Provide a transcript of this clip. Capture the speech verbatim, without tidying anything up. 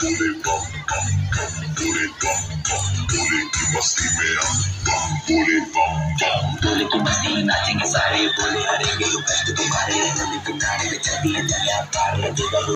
बोले बम बम बम बोले बम बम बोले की मस्ती में हम बम बोले बम बम बोले की मस्ती नाचेंगे सारे बोले हरेंगे कष्ट तुम्हारे नदी किनारे चलिए चलिए पार